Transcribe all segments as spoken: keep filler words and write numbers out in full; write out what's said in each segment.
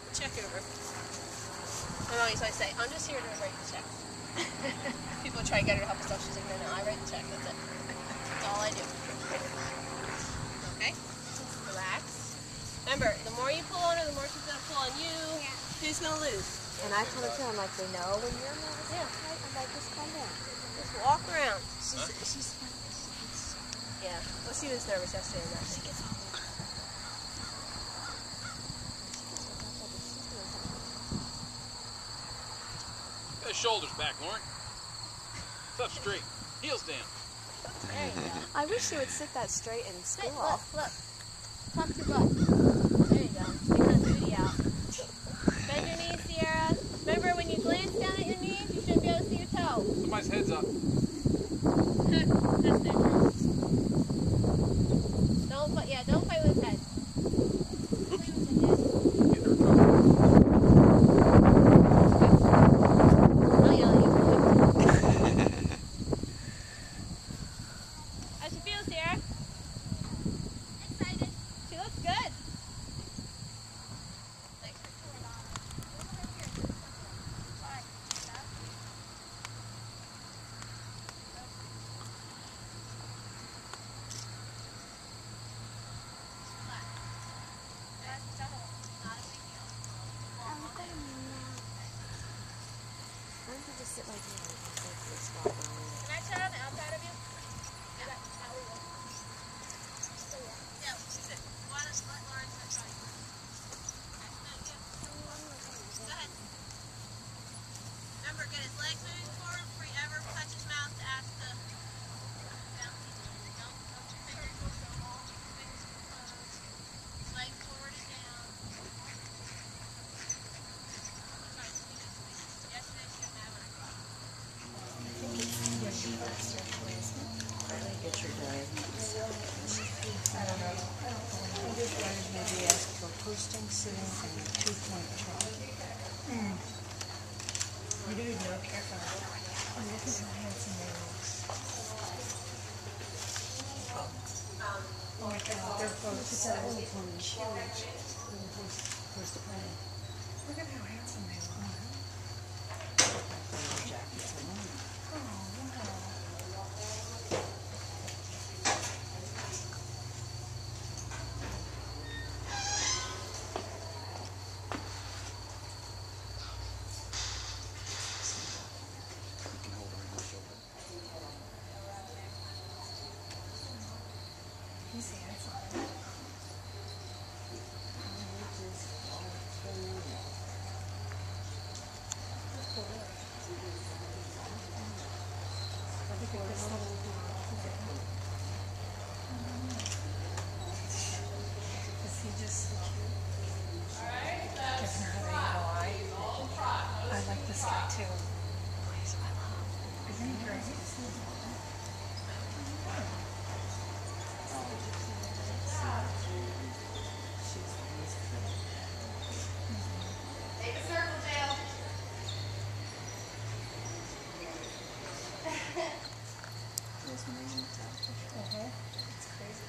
check over. My mom used to say, I'm just here to write the check. People try to get her to help herself. She's like, no, no, I write the check. That's it. That's all I do. Okay? Relax. Remember, the more you pull on her, the more she's going to pull on you. Yeah. Who's going to lose? And I told her too, I'm like, they know when you're nervous. Yeah. I'm like, just calm down. Just walk around. She's, huh? she's, yeah. Well, she was nervous yesterday. And that she gets all Get the shoulders back, Lauren. Sit up straight. Heels down. There you go. I wish you would sit that straight in school. Look, look. Pump your butt. There you go. Take that booty out. Bend your knees, Sierra. Remember, when you glance down at your knees, you shouldn't be able to see your toes. Somebody's head's up. That's dangerous. Don't fight. Yeah, don't fight with his head. Don't play with his head. Get her in trouble. I'll yell at you. How she feel, Sierra? Excited. She looks good. Thanks. Why don't you just sit like that? Can I try on the outside of you? Yeah. Yeah, sit. Why don't you let Lauren sit try? Go ahead. Remember, get his legs moving forward before he ever touch his mouth to ask the bounty. Don't put your fingers on the wall. Keep your fingers closed. His legs forward and down. Yesterday she didn't have it. Get your diabetes. I don't know. I don't know. I just wanted maybe ask for posting, sitting, and two-point chalk. Mm. You do know, careful. Oh, look at how handsome they look. Oh my God, they're both so huge. Where's the plan? Look at how handsome they look. Jackets on them. Oh, wow. He's handsome. Is he just so cute? Doesn't have any eye. I like this guy too. Isn't he great? Take a circle, Dale. There's my name attached. Uh-huh. It's crazy.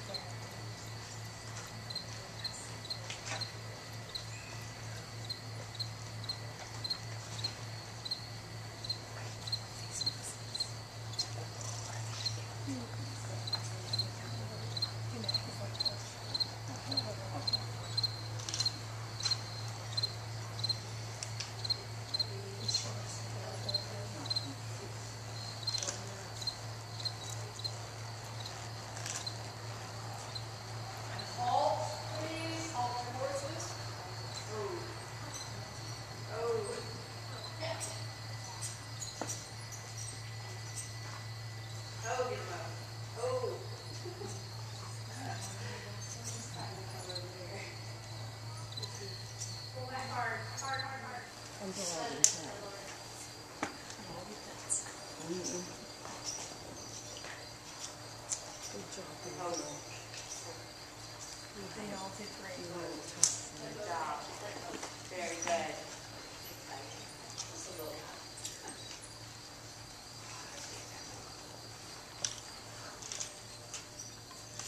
They all did great. Good job. Very good.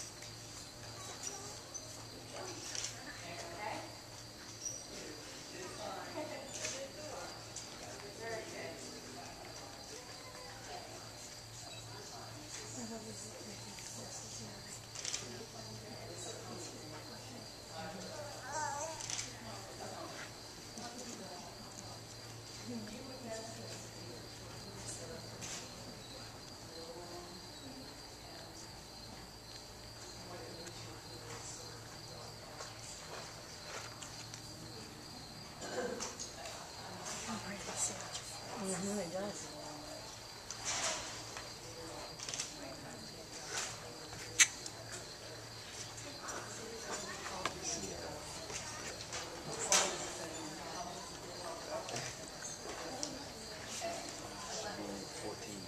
Okay? really does. fourteen.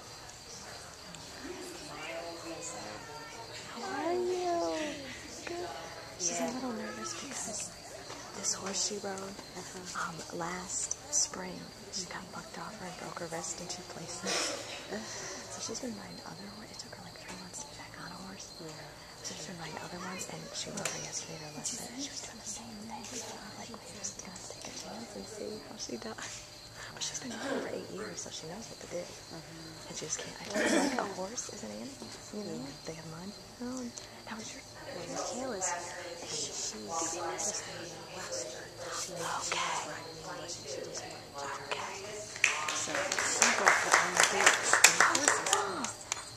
How are you? Good. She's a little nervous because this horse she rode um, last spring, she got bucked off her and broke her wrist in two places. So she's been riding other horses. It took her like three months to get back on a horse. So she's been riding other ones, and she rode her yesterday to her lesson, and she was doing the same thing. So I'm like, we're just gonna take a chance and see how she does. But she's been riding for eight years, so she knows what to do. And she just can't. I told her, like, a horse is an animal. You know, they have mind. Oh, and how was your... Michaela's, she's just in the Western. She Okay. rides English and she doesn't ride German. Okay. So she brought her own boots and horses.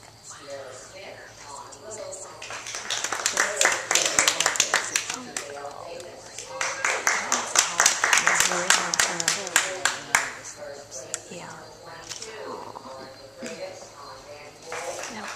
Yeah. No.